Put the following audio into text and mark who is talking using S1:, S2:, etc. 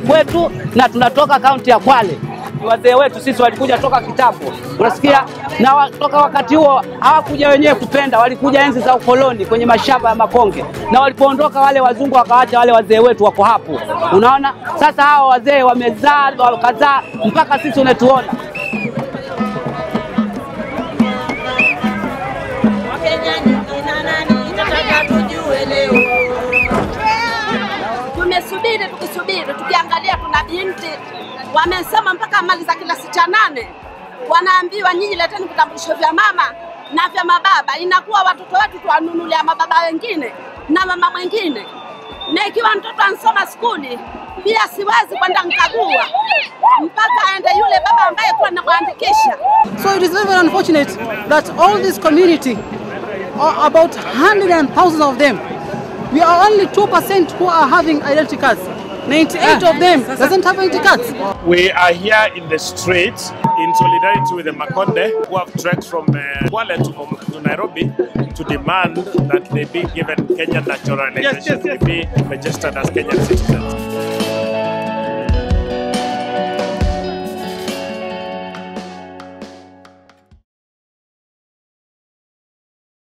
S1: kwetu na tunatoka kaunti ya Kwale. Wazee wetu sisi walikuja toka kitambo, unasikia, na toka wakati huo hawakuja wenyewe kupenda, walikuja enzi za ukoloni kwenye mashamba ya makonge, na walipoondoka wale wazungu wakaacha wale wazee wetu wako hapo, unaona. Sasa hao wazee wamezaa wakazaa mpaka sisi unatuona.
S2: Tukisubiri tukiangalia, kuna binti wamesema mpaka mali za kilasi cha 8 wanaambiwa nyinyi leteni vitambulisho vya mama na vya mababa. Inakuwa watoto wetu tuwanunulia mababa wengine na mama mwingine, na ikiwa mtoto ansoma skuli pia siwezi kwenda nikagua mpaka aende yule baba ambaye kwa anakuandikisha.
S3: So it is very unfortunate that all this community, about hundreds and thousands of them, we are only 2% who are having identity cards. 98 of them doesn't have identity cards.
S4: We are here in the streets in solidarity with the Makonde who have trekked from Kwale to Nairobi to demand that they be given Kenyan naturalization, to be registered as Kenyan citizens.